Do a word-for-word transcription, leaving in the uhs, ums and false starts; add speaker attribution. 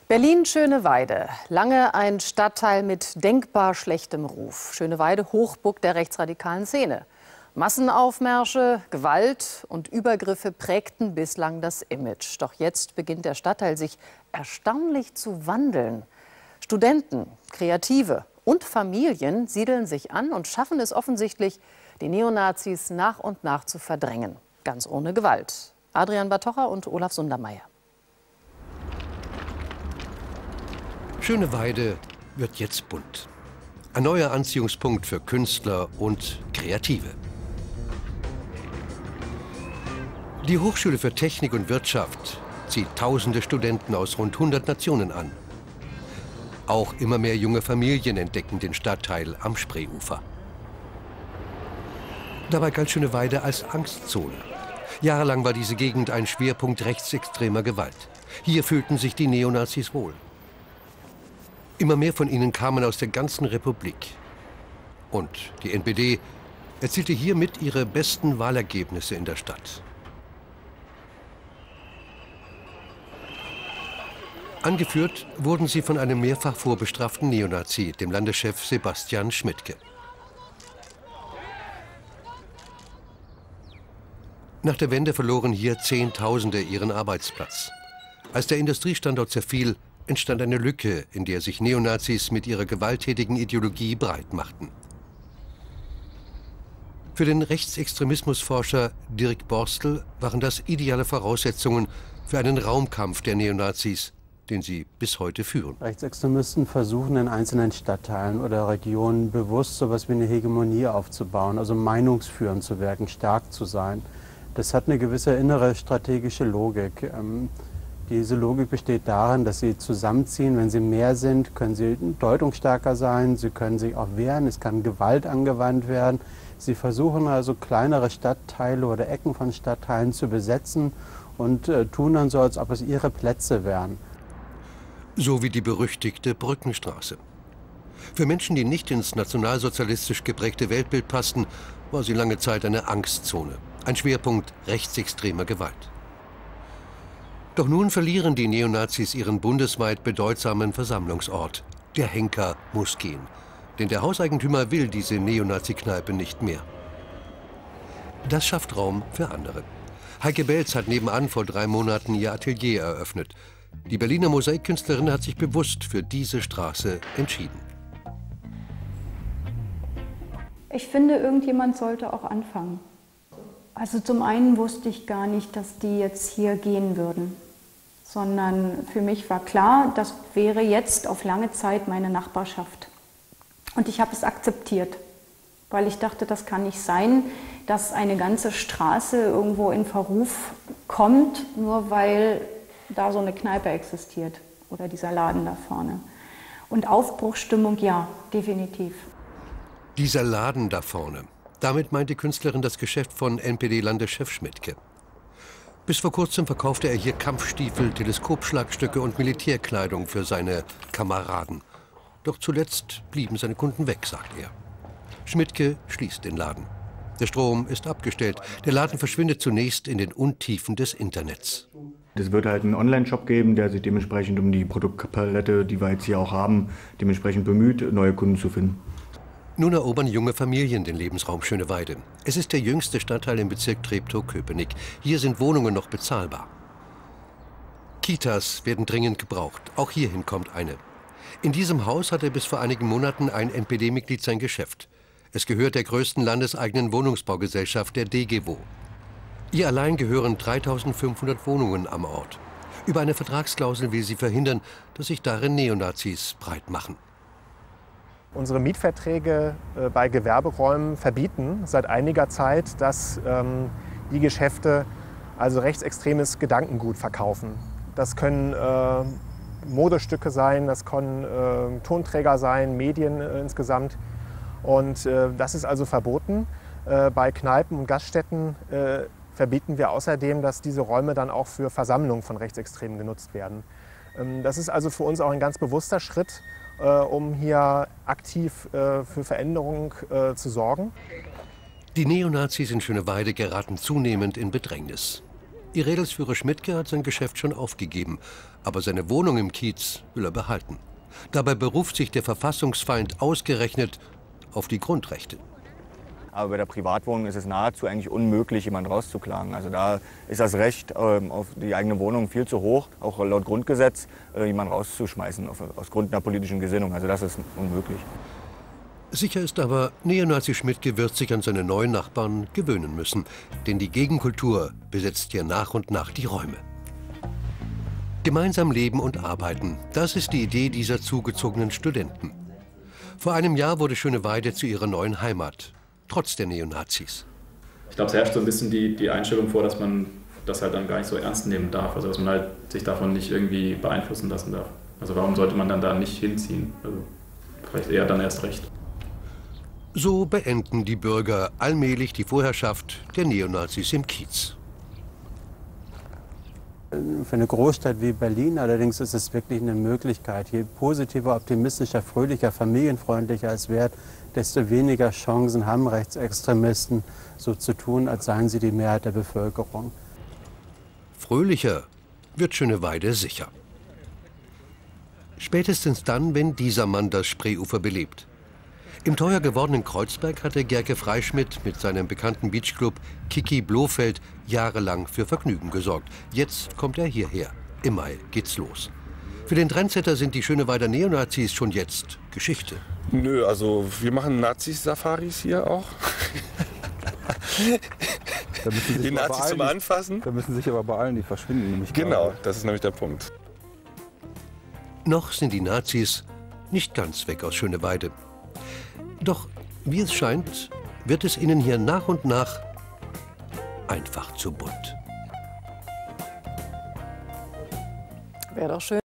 Speaker 1: Berlin-Schöneweide, lange ein Stadtteil mit denkbar schlechtem Ruf. Schöneweide, Hochburg der rechtsradikalen Szene. Massenaufmärsche, Gewalt und Übergriffe prägten bislang das Image. Doch jetzt beginnt der Stadtteil sich erstaunlich zu wandeln. Studenten, Kreative und Familien siedeln sich an und schaffen es offensichtlich, die Neonazis nach und nach zu verdrängen. Ganz ohne Gewalt. Adrian Batocha und Olaf Sundermeier.
Speaker 2: Schöneweide wird jetzt bunt. Ein neuer Anziehungspunkt für Künstler und Kreative. Die Hochschule für Technik und Wirtschaft zieht tausende Studenten aus rund hundert Nationen an. Auch immer mehr junge Familien entdecken den Stadtteil am Spreeufer. Dabei galt Schöneweide als Angstzone. Jahrelang war diese Gegend ein Schwerpunkt rechtsextremer Gewalt. Hier fühlten sich die Neonazis wohl. Immer mehr von ihnen kamen aus der ganzen Republik. Und die N P D erzielte hiermit ihre besten Wahlergebnisse in der Stadt. Angeführt wurden sie von einem mehrfach vorbestraften Neonazi, dem Landeschef Sebastian Schmidtke. Nach der Wende verloren hier Zehntausende ihren Arbeitsplatz. Als der Industriestandort zerfiel, entstand eine Lücke, in der sich Neonazis mit ihrer gewalttätigen Ideologie breit machten. Für den Rechtsextremismusforscher Dirk Borstel waren das ideale Voraussetzungen für einen Raumkampf der Neonazis, den sie bis heute führen.
Speaker 3: Rechtsextremisten versuchen in einzelnen Stadtteilen oder Regionen bewusst so etwas wie eine Hegemonie aufzubauen, also meinungsführend zu wirken, stark zu sein. Das hat eine gewisse innere strategische Logik. Ähm, Diese Logik besteht darin, dass sie zusammenziehen. Wenn sie mehr sind, können sie deutungsstärker sein, sie können sich auch wehren, es kann Gewalt angewandt werden. Sie versuchen also kleinere Stadtteile oder Ecken von Stadtteilen zu besetzen und äh, tun dann so, als ob es ihre Plätze wären.
Speaker 2: So wie die berüchtigte Brückenstraße. Für Menschen, die nicht ins nationalsozialistisch geprägte Weltbild passten, war sie lange Zeit eine Angstzone, ein Schwerpunkt rechtsextremer Gewalt. Doch nun verlieren die Neonazis ihren bundesweit bedeutsamen Versammlungsort. Der Henker muss gehen. Denn der Hauseigentümer will diese Neonazi-Kneipe nicht mehr. Das schafft Raum für andere. Heike Belz hat nebenan vor drei Monaten ihr Atelier eröffnet. Die Berliner Mosaikkünstlerin hat sich bewusst für diese Straße entschieden.
Speaker 4: Ich finde, irgendjemand sollte auch anfangen. Also zum einen wusste ich gar nicht, dass die jetzt hier gehen würden. Sondern für mich war klar, das wäre jetzt auf lange Zeit meine Nachbarschaft. Und ich habe es akzeptiert, weil ich dachte, das kann nicht sein, dass eine ganze Straße irgendwo in Verruf kommt, nur weil da so eine Kneipe existiert oder dieser Laden da vorne. Und Aufbruchsstimmung, ja, definitiv.
Speaker 2: Dieser Laden da vorne, damit meint die Künstlerin das Geschäft von N P D-Landeschef Schmidtke. Bis vor kurzem verkaufte er hier Kampfstiefel, Teleskopschlagstücke und Militärkleidung für seine Kameraden. Doch zuletzt blieben seine Kunden weg, sagt er. Schmidtke schließt den Laden. Der Strom ist abgestellt. Der Laden verschwindet zunächst in den Untiefen des Internets.
Speaker 5: Es wird halt einen Online-Shop geben, der sich dementsprechend um die Produktpalette, die wir jetzt hier auch haben, dementsprechend bemüht, neue Kunden zu finden.
Speaker 2: Nun erobern junge Familien den Lebensraum Schöneweide. Es ist der jüngste Stadtteil im Bezirk Treptow-Köpenick. Hier sind Wohnungen noch bezahlbar. Kitas werden dringend gebraucht. Auch hierhin kommt eine. In diesem Haus hatte bis vor einigen Monaten ein N P D-Mitglied sein Geschäft. Es gehört der größten landeseigenen Wohnungsbaugesellschaft, der D G W O. Ihr allein gehören dreitausendfünfhundert Wohnungen am Ort. Über eine Vertragsklausel will sie verhindern, dass sich darin Neonazis breit machen.
Speaker 6: Unsere Mietverträge äh, bei Gewerberäumen verbieten seit einiger Zeit, dass ähm, die Geschäfte also rechtsextremes Gedankengut verkaufen. Das können äh, Modestücke sein, das können äh, Tonträger sein, Medien äh, insgesamt. Und äh, das ist also verboten. Äh, bei Kneipen und Gaststätten äh, verbieten wir außerdem, dass diese Räume dann auch für Versammlungen von Rechtsextremen genutzt werden. Ähm, das ist also für uns auch ein ganz bewusster Schritt, Äh, um hier aktiv äh, für Veränderung äh, zu sorgen.
Speaker 2: Die Neonazis in Schöneweide geraten zunehmend in Bedrängnis. Ihr Redelsführer Schmidtke hat sein Geschäft schon aufgegeben, aber seine Wohnung im Kiez will er behalten. Dabei beruft sich der Verfassungsfeind ausgerechnet auf die Grundrechte.
Speaker 5: Aber bei der Privatwohnung ist es nahezu eigentlich unmöglich, jemanden rauszuklagen. Also da ist das Recht ähm, auf die eigene Wohnung viel zu hoch, auch laut Grundgesetz, äh, jemanden rauszuschmeißen auf, aus Grund einer politischen Gesinnung. Also das ist unmöglich.
Speaker 2: Sicher ist aber, Neonazi Schmidtke wird sich an seine neuen Nachbarn gewöhnen müssen. Denn die Gegenkultur besetzt hier nach und nach die Räume. Gemeinsam leben und arbeiten, das ist die Idee dieser zugezogenen Studenten. Vor einem Jahr wurde Schöneweide zu ihrer neuen Heimat, trotz der Neonazis.
Speaker 7: Ich glaube, es herrscht so ein bisschen die, die Einstellung vor, dass man das halt dann gar nicht so ernst nehmen darf. Also dass man halt sich davon nicht irgendwie beeinflussen lassen darf. Also warum sollte man dann da nicht hinziehen? Also vielleicht eher dann erst recht.
Speaker 2: So beenden die Bürger allmählich die Vorherrschaft der Neonazis im Kiez.
Speaker 3: Für eine Großstadt wie Berlin allerdings ist es wirklich eine Möglichkeit. Je positiver, optimistischer, fröhlicher, familienfreundlicher es wird, desto weniger Chancen haben Rechtsextremisten, so zu tun, als seien sie die Mehrheit der Bevölkerung.
Speaker 2: Fröhlicher wird Schöneweide sicher. Spätestens dann, wenn dieser Mann das Spreeufer belebt. Im teuer gewordenen Kreuzberg hatte Gerke Freischmidt mit seinem bekannten Beachclub Kiki Blofeld jahrelang für Vergnügen gesorgt. Jetzt kommt er hierher. Im Mai geht's los. Für den Trendsetter sind die Schöneweider Neonazis schon jetzt Geschichte.
Speaker 8: Nö, also wir machen Nazis-Safaris hier auch.
Speaker 9: Da müssen sich
Speaker 8: die Nazis zum Anfassen.
Speaker 9: Da müssen sich aber beeilen, die verschwinden nämlich.
Speaker 8: Genau,
Speaker 9: gerade.
Speaker 8: das ist nämlich der Punkt.
Speaker 2: Noch sind die Nazis nicht ganz weg aus Schöneweide. Doch, wie es scheint, wird es ihnen hier nach und nach einfach zu bunt.
Speaker 1: Wäre doch schön.